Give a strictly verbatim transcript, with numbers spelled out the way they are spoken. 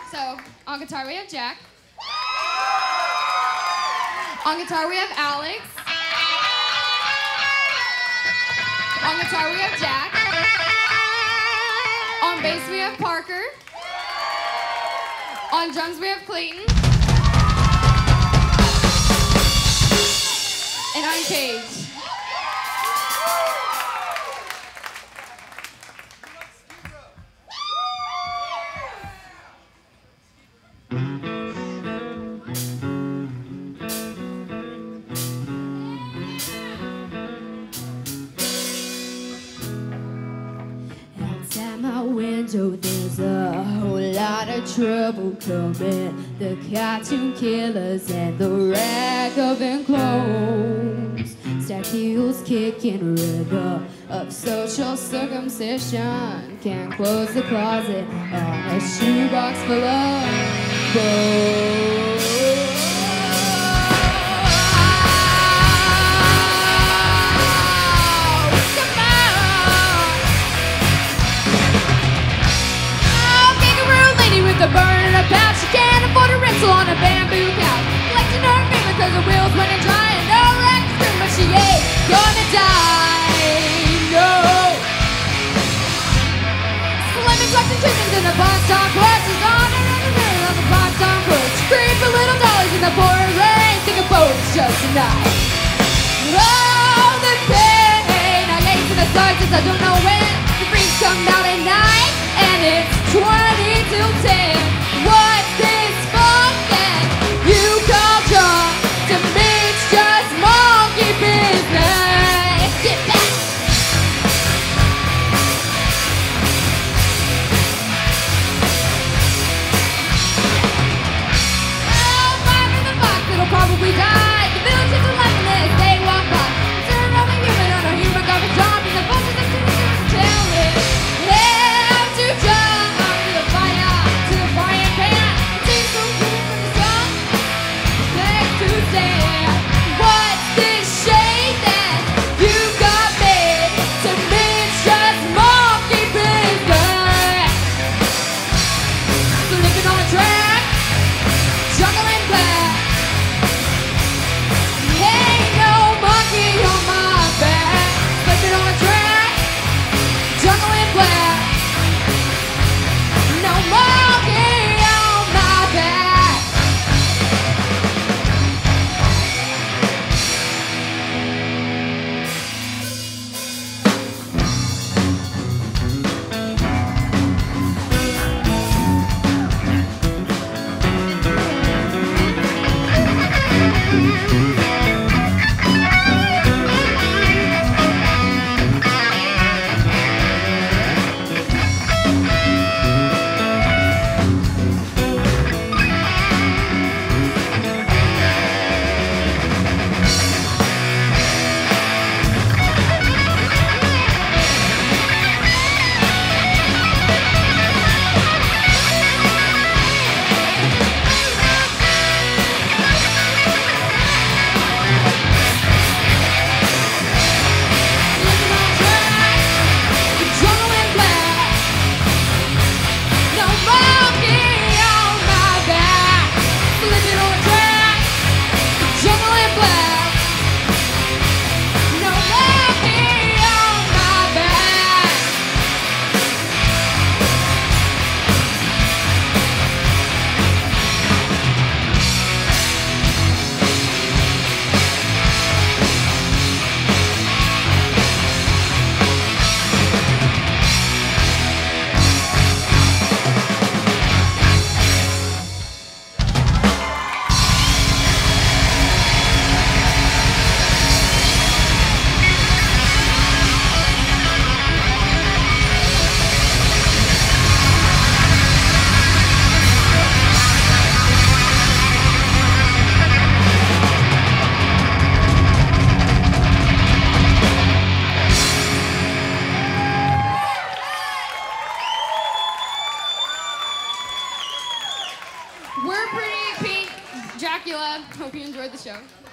So, on guitar we have Jack. On guitar we have Alex. On guitar we have Jack. On bass we have Parker. On drums we have Clayton. And I'm Paige. Outside my window there's a whole lot of trouble coming. The cartoon killers and the ragamuffin clones. Stack heels kicking rhythm of social circumcision. Can't close the closet on a shoebox full of bones. The burn in a pouch, she can't afford a rental on a bamboo couch. Collecting her finger cause her wheels running dry and no extra, but she ain't gonna die, no. Slimming trucks and chickens in a box on porch. She's on her own and on the box on porch. Scream for little dollies in the pouring rain, think a boat's just a night. Oh, the pain, I lace in the stars since I don't know when. The freaks come out at night and it's twenty till ten. What's this funk that you call drunk? To me it's just monkey business. Get back. Oh, five in the box, it'll probably die. The village is alive unless they walk by. It's a Roman human on a human garbage dump. And the buses are still here to tell me. Have to jump to the fire, to the frying pan. It tastes so good from the sun. Next to stand. What's this shade that you got made? To me it's just monkey business. Flipping on a track, juggling black. Ain't no monkey on my back. Flipping on a track, juggling black. No monkey on my back. We're Pretty Pink Dracula. Hope you enjoyed the show.